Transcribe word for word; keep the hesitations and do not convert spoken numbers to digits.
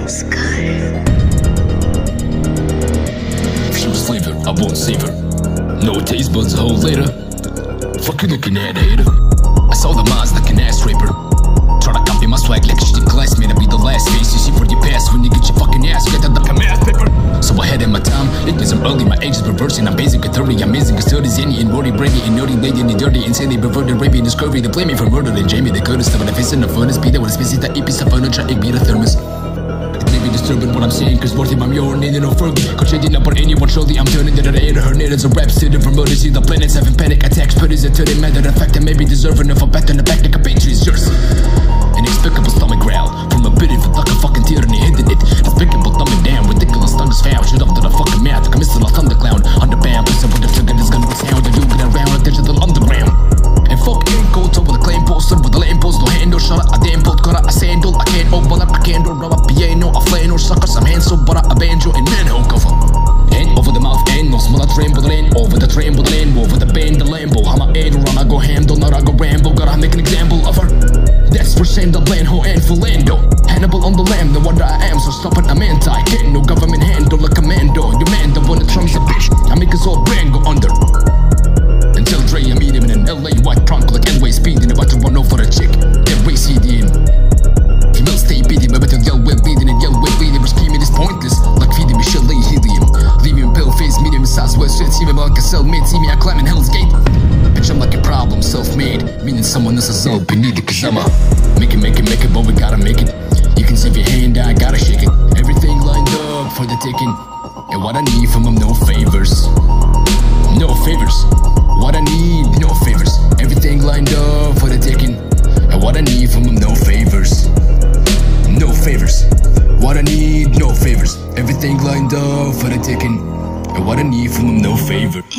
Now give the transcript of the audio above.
She was flavor, I won't save her. No taste buds, a whole later. Fuck you looking at, hater. I saw the Maz like an ass raper. Tryna copy my swag like a shitty classmate. I be the last face you see for your past when you get your fucking ass get out like a math paper. So ahead in my time, it means I'm early, my age is reversing. I'm basic at thirty, I'm amazing at thirty, zany and wordy, brainy and nerdy, lady and dirty, insanely perverted, rapey and scurvy. They blame me for murder and Jamie, they could've stuff in the face in the furnace. Be there with a species that eat piece of furniture, it be the thermos. It may be disturbing what I'm saying, cause worthy I'm your name, no further. Cause shading up on anyone, surely I'm turning to the air to her near as a rap sitting for murder. See the planets having panic attacks, but is it to the matter of fact that maybe deserving of a back in the back, like a page is yours. Inexplicable stomach growl from a bit of a like a fucking tyranny hitting it. Despicable thumbing down, ridiculous tongue is foul. Shoot up to the fucking mouth like a missile, a thundercloud. Underbound, listen with the trigger, this gun will sound. And you get around a digital underground. And fuck ain't gold, so with a claim poster, with a lame post, no handle. Shut up, a damn bolt, cut out a sandal. I can't open up, I can't do rub up piano, a flannel, sucker, some hands, so but a banjo, and then home cover. And over the mouth, and no smell, I tremble the lane, over the tremble the lane, over the band, the Lambo. I'm a aid run, I go handle, not I go ramble. Gotta make an example of her. That's for shame, the Blanho and Philando. Hannibal on the lamb, the wonder I am, so stop it, I'm anti. Can't no government handle a commando. Your man, the one that trumps a bitch, I make his whole brand go under. Until Dre, I meet him in an L A white trunk like L-way speeding, about to run over a chick, then race C D in. He will stay beating, but better yell well bleeding and yell well bleeding. But scheming is pointless, like feeding me Chalet helium. Leaving pale face, medium size, west shit, see me like a cellmate, see me I climbing Hell's Gate. Bitch, I'm like a problem, self-made, meaning someone else's all beneath it. Cause I'm a make it, make it, make it, but we gotta make it. You can save your hand, I gotta shake it. Everything lined up for the taking. And what I need from them, no favors. No favors. What I need, no favors. Everything lined up for the taking. And what I need from them, no favors. No favors. What I need, no favors. Everything lined up for the taking. And what I need from them, no favor.